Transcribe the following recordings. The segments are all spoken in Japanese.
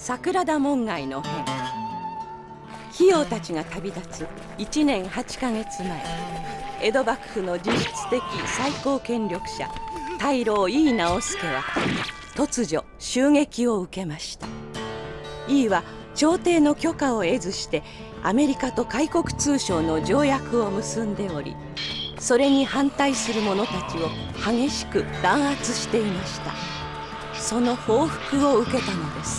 桜田門外の変。費用たちが旅立つ1年8ヶ月前、江戸幕府の実質的最高権力者大老井伊直弼は突如襲撃を受けました。井伊は朝廷の許可を得ずしてアメリカと開国通商の条約を結んでおり、それに反対する者たちを激しく弾圧していました。その報復を受けたのです。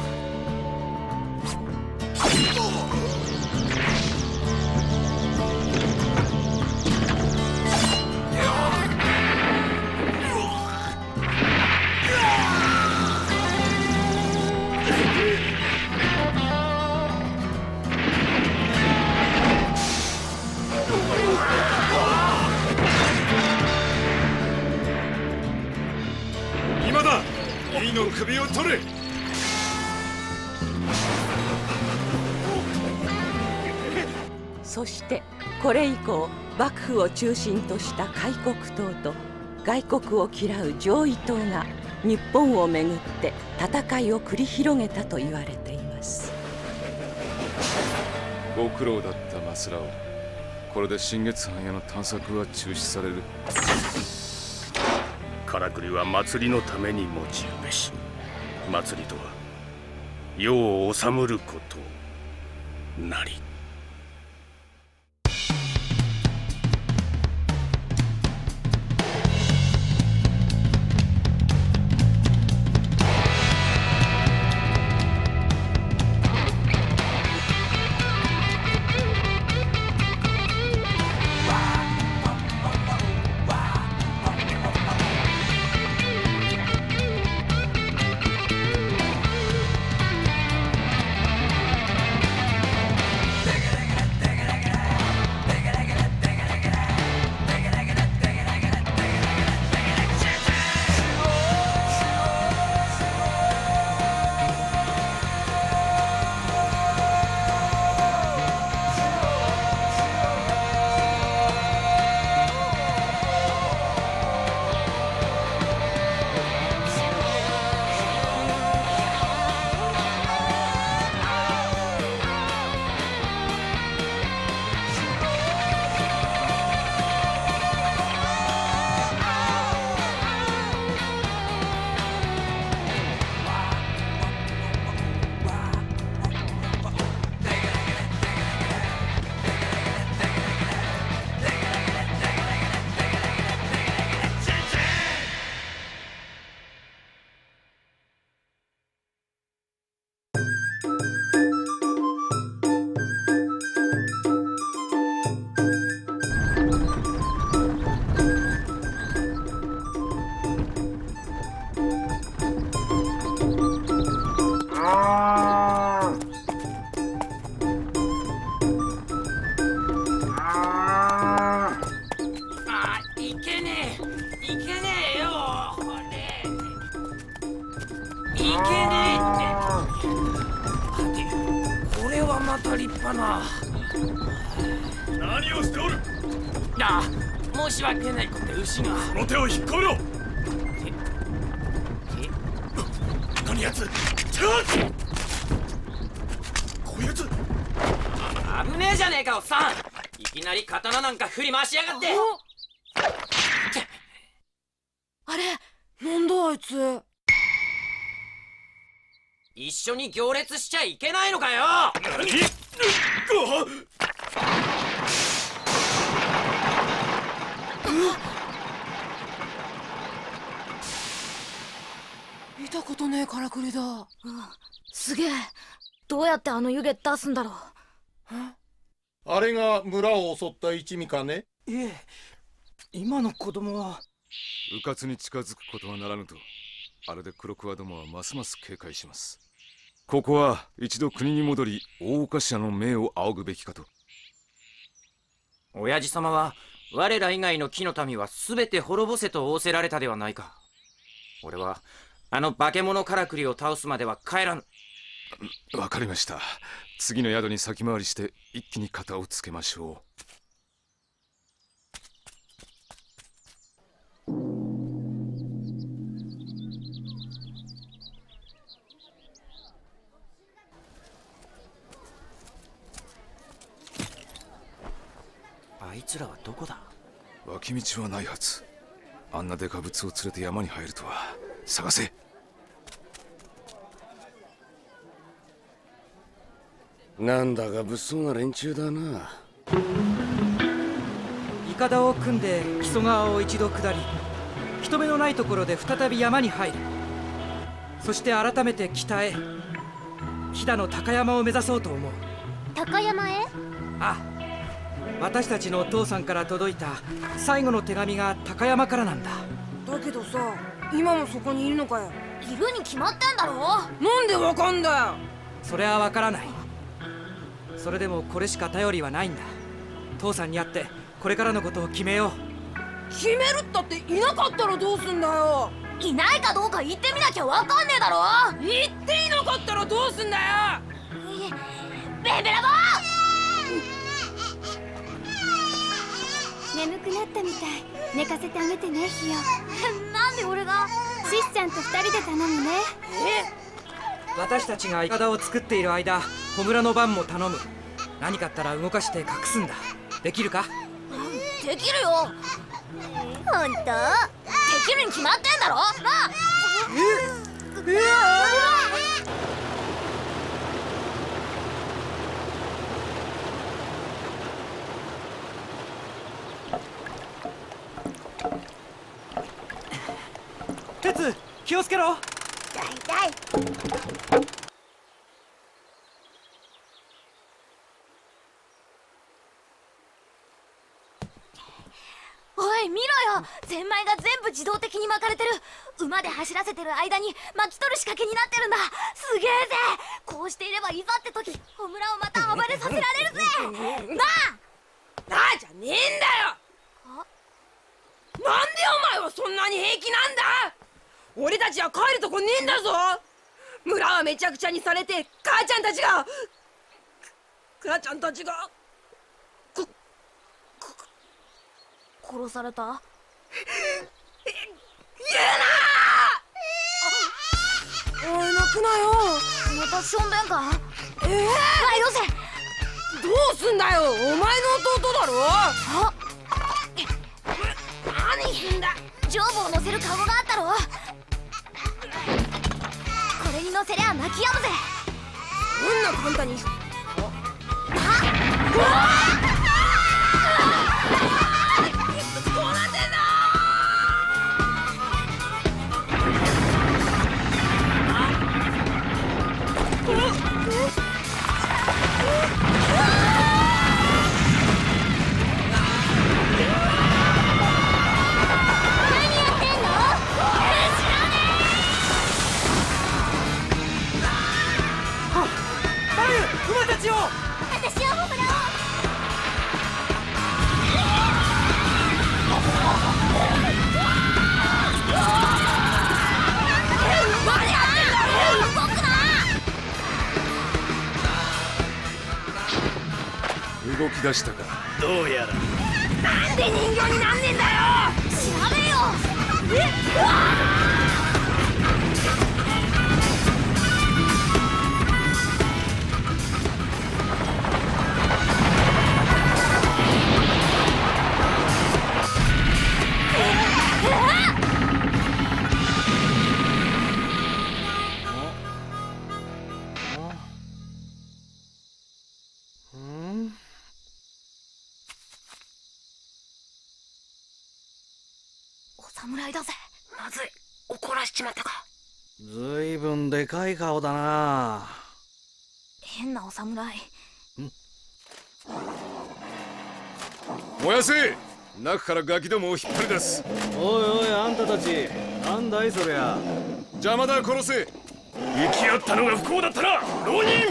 今だ、井伊の首を取れ。 そしてこれ以降、幕府を中心とした開国党と外国を嫌う攘夷党が日本をめぐって戦いを繰り広げたと言われています。 ご苦労だったマスラオ。これで新月藩への探索は中止される。 からくりは祭りのために用いるべし。祭りとは世を治むることなり。 何をしておる。 申し訳ないことで牛が。 その手を引っ込めろ。何やつ。こういうやつ危ねえじゃねえか、おっさん。いきなり刀なんか振り回しやがって。 あれ、なんだあいつ。 一緒に行列しちゃいけないのかよ。 何。 見たことねえからくりだ。 すげえ。どうやってあの湯気出すんだろう。 あれが村を襲った一味かね。 いえ、今の子供は。 迂闊に近づくことはならぬと、あれで黒桑どもはますます警戒します。ここは一度国に戻り大岡社の命を仰ぐべきかと。 親父様は我ら以外の木の民は全て滅ぼせと仰せられたではないか。俺はあの化け物からくりを倒すまでは帰らぬ。 わかりました。次の宿に先回りして一気に片をつけましょう。 つらはどこだ？ 脇道はないはず。あんなデカブツを連れて山に入るとは。探せ。 なんだか物騒な連中だな。 イカダを組んで木曽川を一度下り、人目のないところで再び山に入る。そして改めて北へ、飛騨の高山を目指そうと思う。 高山へ？ ああ、私たちのお父さんから届いた最後の手紙が高山からなんだ。 だけどさ、今もそこにいるのかよ。 いるに決まってんだろ。 なんでわかんだよ。 それはわからない。それでもこれしか頼りはないんだ。父さんに会ってこれからのことを決めよう。 決めるったっていなかったらどうすんだよ。 いないかどうか言ってみなきゃわかんねえだろ。 言っていなかったらどうすんだよ。 ベベラボー。 眠くなったみたい。寝かせてあげてね、ヒヨ。 なんで俺が？ シスちゃんと2人で頼むね。 私たちがイカダを作っている間、小村の番も頼む。何かあったら動かして隠すんだ。できるか？ できるよ。ほんと？できるに決まってんだろ。なあ。 鉄、気をつけろ。 痛い。おい見ろよ、ゼンマイが全部自動的に巻かれてる。馬で走らせてる間に巻き取る仕掛けになってるんだ。すげえぜ。こうしていればいざって時、小村をまた暴れさせられるぜ。なあ。 なあじゃねえんだよ。なんでお前はそんなに平気なんだ。俺たちは帰るとこねえんだぞ。村はめちゃくちゃにされて、母ちゃんたちが殺された？ 言うなー。おい泣くなよ。 またしょんべんか？はいよせ。 どうすんだよ、お前の弟だろ。 あ、 何すんだ。 上部を乗せるカゴがあったろ。これに乗せりゃ泣き止むぜ。 こんな簡単に。 動き出したか。 どうやら。 なんで人形になんねえんだよ。 調べよ。お侍だぜ。 まずい、怒らしちまったか。 ずいぶんでかい顔だな。 変なお侍。 燃やせ。中からガキどもを引っ張り出す。 おいおい、あんたたちなんだいそりゃ。 邪魔だ、殺せ。 生き合ったのが不幸だったな、浪人。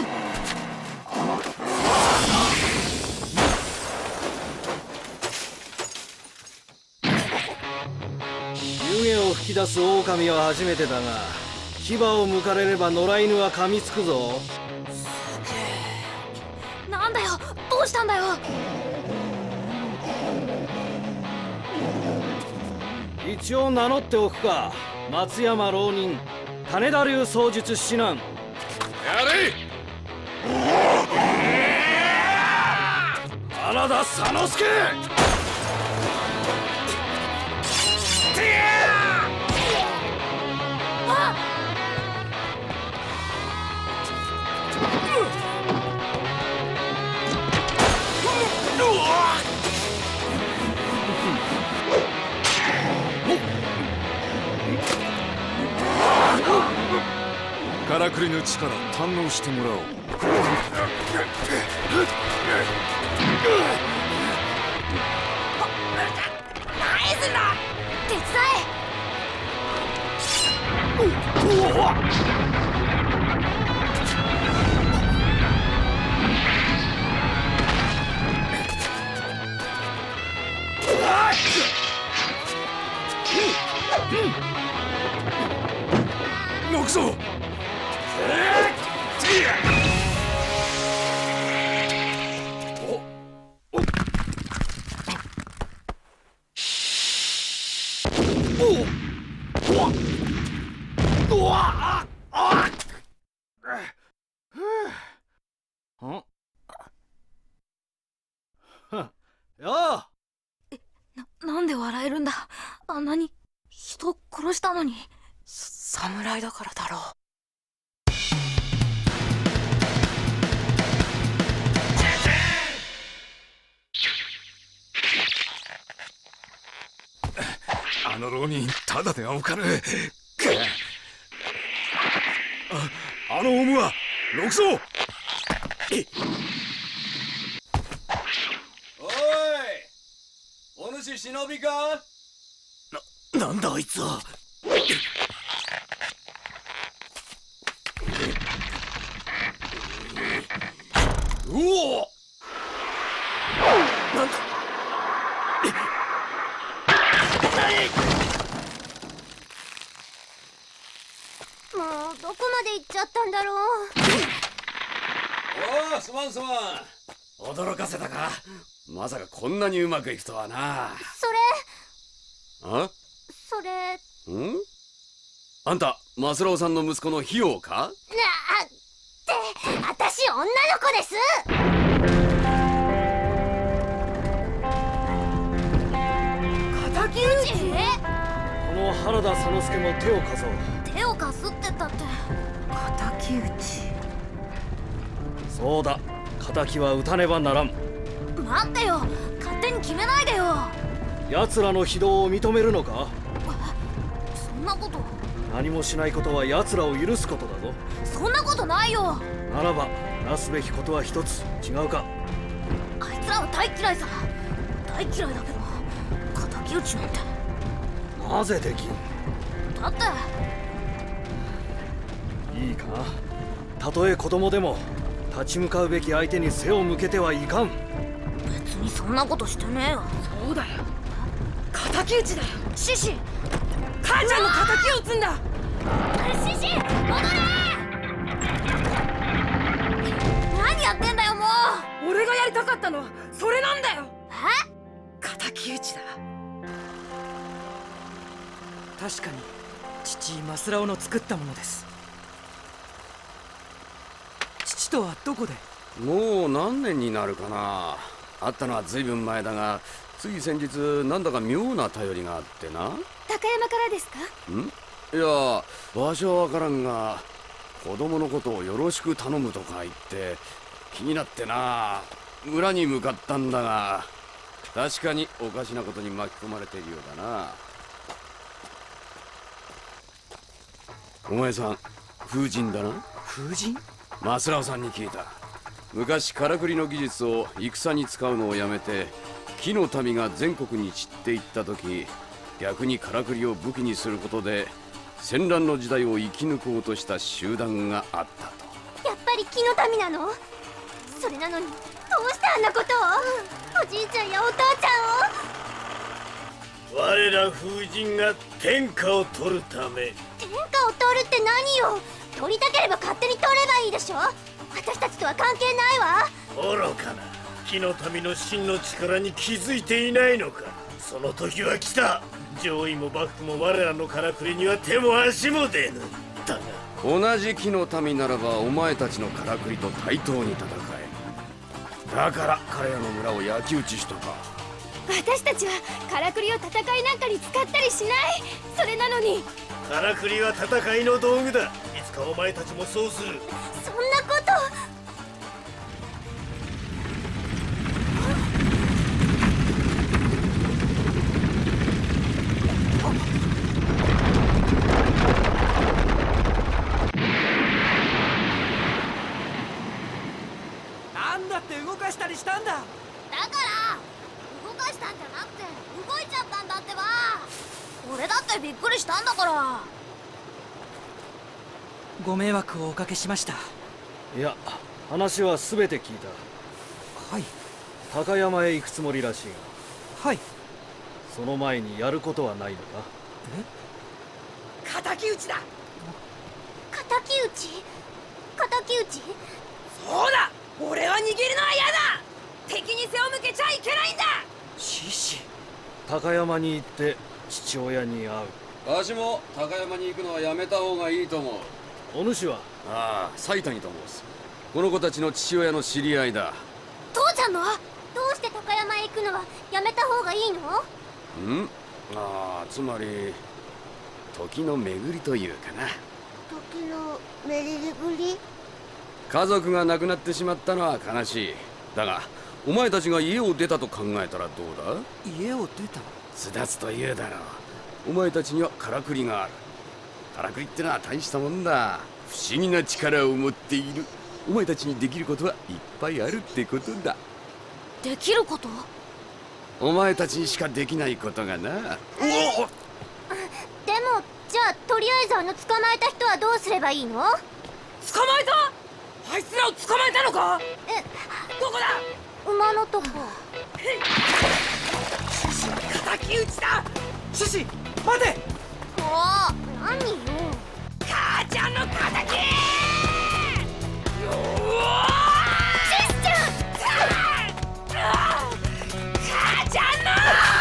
湯気を吹き出す狼は初めてだが、牙を向かれれば野良犬は噛みつくぞ。 なんだよ、どうしたんだよ。 一応名乗っておくか。松山浪人、種田流槍術指南。 やれ。 原田佐之助。 からくりの力堪能してもらおう。 何すんだ。 手伝ノクソ。 なんで笑えるんだ。あんなに人殺したのに。 侍だからだろう。 あの浪人ただではおかぬ。あのオウムはノクソ。おい、お主忍びか。 なんだあいつは。 うお。 なんだ。 もうどこまで行っちゃったんだろう。 おお、すまんすまん。驚かせたか。まさかこんなにうまくいくとはな。 それん？あんたマスラオさんの息子のヒヨウか？ って私女の子です。 敵討ち？ この原田佐之助も手を貸そう。 手を貸すって言ったって敵討ち。 そうだ、敵は撃たねばならん。 待ってよ、勝手に決めないでよ。 奴らの非道を認めるのか？ そんなこと。 何もしないことは奴らを許すことだぞ。 そんなことないよ。 ならばなすべきことは一つ。違うか？ あいつらは大嫌いさ。大嫌いだけど敵討ちなんてなぜできん？ だっていいか、たとえ子供でも立ち向かうべき相手に背を向けてはいかん。 別にそんなことしてねえよ。 そうだよ、敵討ちだよ。 シシ、 母ちゃんの敵を撃つんだ。 シシ、戻れ。何やってんだよもう。 俺がやりたかったのはそれなんだよ。 敵討ちだ。 確かに父マスラオの作ったものです。父とはどこで？ もう何年になるかな。会ったのはずいぶん前だが、つい先日なんだか妙な頼りがあってな。 高山からですか？ いや、場所はわからんが、子供のことをよろしく頼むとか言って気になってな。村に向かったんだが、確かにおかしなことに巻き込まれているようだな。お前さん、風神だな。 風神？ マスラオさんに聞いた。昔からくりの技術を戦に使うのをやめて木の民が全国に散っていった時、逆にからくりを武器にすることで戦乱の時代を生き抜こうとした集団があったと。 やっぱり木の民なの？それなのにどうしてあんなことを？おじいちゃんやお父ちゃんを。 我ら風神が天下を取るため。 天下を取るって何よ。取りたければ勝手に取ればいいでしょ。私たちとは関係ないわ。 愚かな。木の民の真の力に気づいていないのか。その時は来た。上位も幕府も我らのからくりには手も足も出ぬ。だが同じ木の民ならばお前たちのからくりと対等に戦え。だから彼らの村を焼き討ちしたか。 私たちはからくりを戦いなんかに使ったりしない。それなのにからくりは戦いの道具だ。いつかお前たちもそうする。 そんなこと。 何だって動かしたりしたんだ。 だから動かしたんじゃなくて動いちゃったんだってば。俺だってびっくりしたんだから。 ご迷惑をおかけしました。 いや、話は全て聞いた。 はい。 高山へ行くつもりらしいが。 はい。 その前にやることはないのか？ 敵討ちだ。 敵討ち？敵討ち？ そうだ、俺は逃げるのは嫌だ。敵に背を向けちゃいけないんだ。 獅子。 高山に行って父親に会う。わしも高山に行くのはやめた方がいいと思う。 お主は？ ああ、斉谷と申す。この子たちの父親の知り合いだ。 父ちゃんの？どうして高山へ行くのはやめた方がいいの？ ん？ああ、つまり時の巡りというかな。 時の巡り？ 家族が亡くなってしまったのは悲しい。だがお前たちが家を出たと考えたらどうだ？ 家を出た？ 巣立つというだろう。お前たちにはからくりがある。からくりってのは大したもんだ。不思議な力を持っている。お前たちにできることはいっぱいあるってことだ。 できること？ お前たちにしかできないことがな。 でもじゃあとりあえず捕まえた人はどうすればいいの？捕まえた？あいつらを捕まえたのか？どこだ？ 馬のとこ。 獅子は敵討ちだ。 獅子、待て！ ああ、何よ。 母ちゃんの敵！ 獅子ちゃん！ 母ちゃん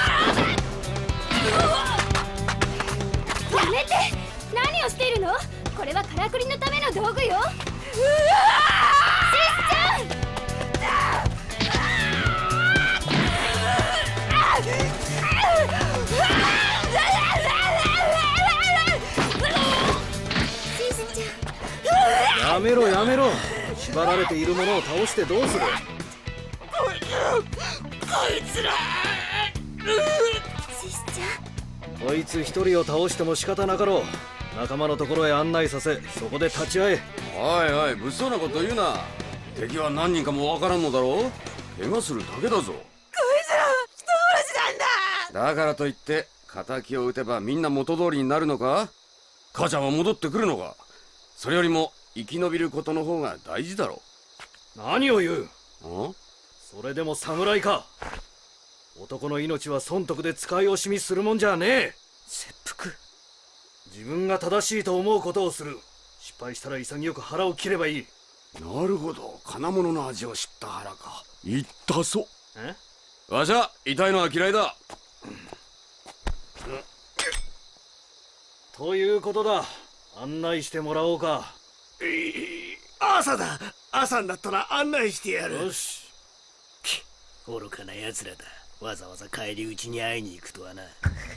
の！やめて！何をしているの？これはからくりのための道具よ。 やめろやめろ。縛られているものを倒してどうする？ こいつら。 獅子ちゃん、こいつ一人を倒しても仕方なかろう。仲間のところへ案内させ、そこで立ち会え。 おいおい、物騒なこと言うな。敵は何人かもわからんのだろう。怪我するだけだぞ。こいつら人殺しなんだ。 だからといって敵を撃てばみんな元通りになるのか？母ちゃんは戻ってくるのか？それよりも生き延びることの方が大事だろう。何を言う？ それでも侍か？男の命は損得で使い惜しみするもんじゃねえ。 切腹。 自分が正しいと思うことをする。失敗したら潔く腹を切ればいい。 なるほど、金物の味を知った腹か。言ったぞ。わしは痛いのは嫌いだ。 ということだ。案内してもらおうか。 朝だ。朝になったら案内してやる。 よし。 愚かな奴らだ。わざわざ帰り討ちに会いに行くとはな。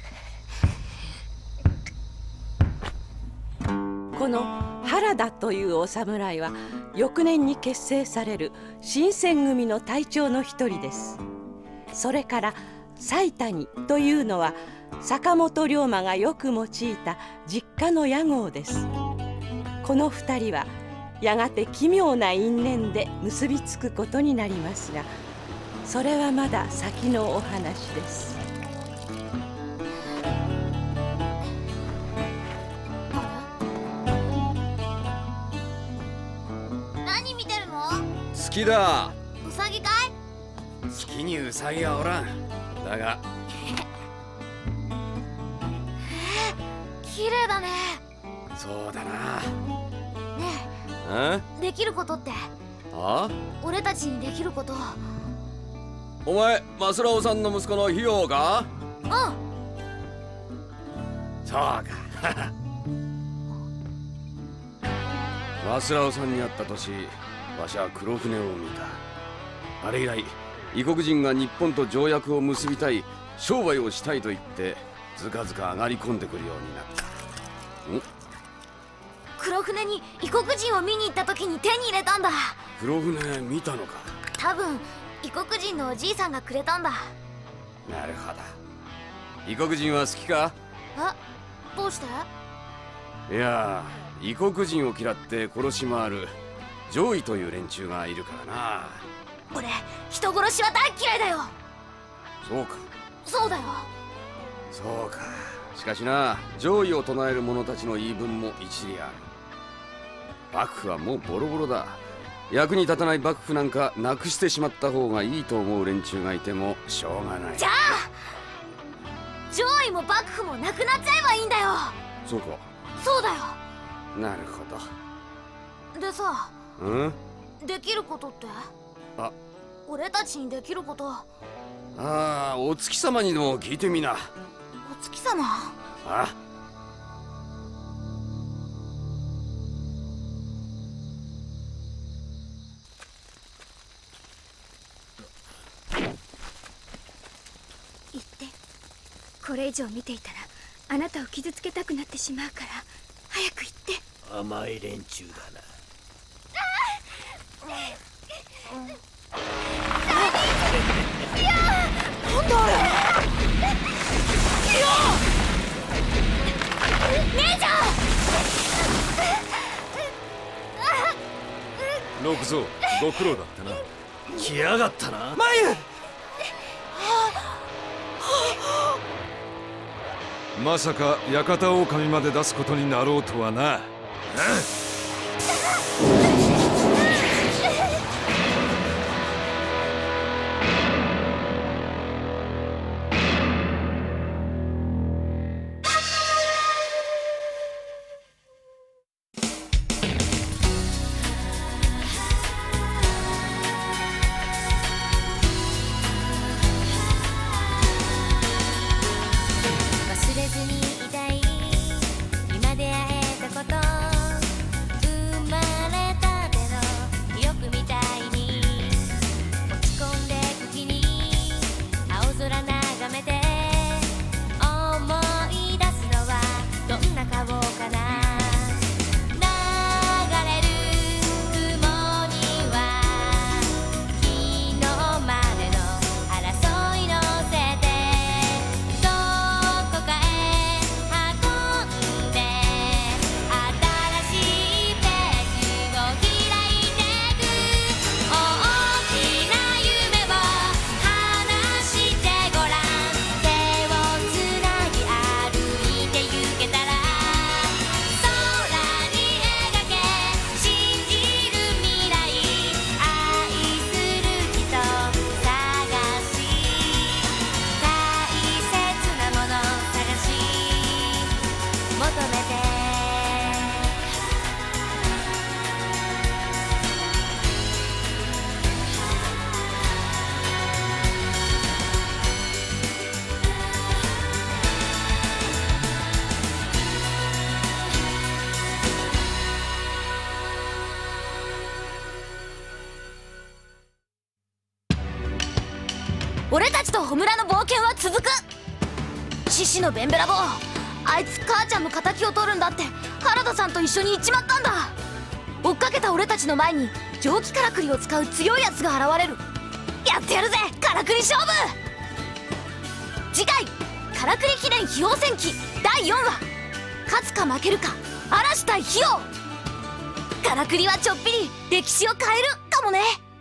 この原田というお侍は翌年に結成される新選組の隊長の一人です。それから斉谷というのは坂本龍馬がよく用いた実家の屋号です。この二人はやがて奇妙な因縁で結びつくことになりますが、それはまだ先のお話です。 何見てるの？ 月だ。 ウサギかい？ 月にウサギはおらん。だが綺麗だね。 そうだな。 ねえ、できることって？俺たちにできること。 お前、マスラオさんの息子のヒヨか？ うん。 そうか。マスラオさんに会った年、わしは黒船を見た。あれ以来、異国人が日本と条約を結びたい、商売をしたいと言ってずかずか上がり込んでくるようになった。 黒船に異国人を見に行った時に手に入れたんだ。 黒船見たのか？ 多分異国人のおじいさんがくれたんだ。 なるほど。異国人は好きか？ どうして？ いや、異国人を嫌って殺し回る上位という連中がいるからな。 俺人殺しは大嫌いだよ。 そうか。 そうだよ。 そうか。しかしな、上位を唱える者たちの言い分も一理ある。幕府はもうボロボロだ。役に立たない幕府なんかなくしてしまった方がいいと思う連中がいてもしょうがない。 じゃあ上位も幕府もなくなっちゃえばいいんだよ。 そうか。 そうだよ。 なるほど。 でさ、できることって？ あ、 俺たちにできること。 ああ、お月様にでも聞いてみな。 お月様？ あ、 言って。これ以上見ていたらあなたを傷つけたくなってしまうから早く言って。 甘い連中だな。 なんだあれ。姉ちゃん。 六蔵、ご苦労だったな。 来やがったな。 眉。 まさか館狼まで出すことになろうとはな。 忘れずにいたい今出会えたこと生まれたての記憶みたいに落ち込んで時に青空眺めて思い出すのはどんな顔かな。流れる雲には昨日までの争い乗せてどこかへ運んで新しいページを開いてく。大きな夢を話してごらん。手をつなぎ歩いて行けたら空に描け信じる未来。愛する人探し大切なもの探し求めて。 俺たちとホムラの冒険は続く。獅子のベンベラボー、あいつ母ちゃんの敵を取るんだって原田さんと一緒に行っちまったんだ。追っかけた俺たちの前に蒸気からくりを使う強いやつが現れる。やってやるぜからくり勝負。次回からくり記念秘宝戦記第4話、勝つか負けるか嵐対ヒヨ。からくりはちょっぴり歴史を変えるかもね。